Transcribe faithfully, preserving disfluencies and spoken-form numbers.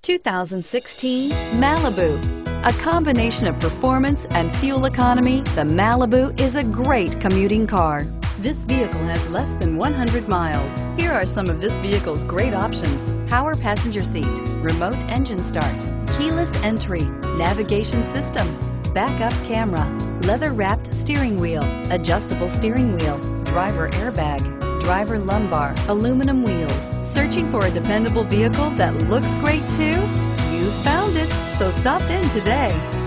two thousand sixteen Malibu. A combination of performance and fuel economy, the Malibu is a great commuting car. This vehicle has less than one hundred miles. Here are some of this vehicle's great options: power passenger seat, remote engine start, keyless entry, navigation system, backup camera, leather-wrapped steering wheel, adjustable steering wheel, driver airbag, driver lumbar, aluminum wheels. Searching for a dependable vehicle that looks great too? You found it, so stop in today.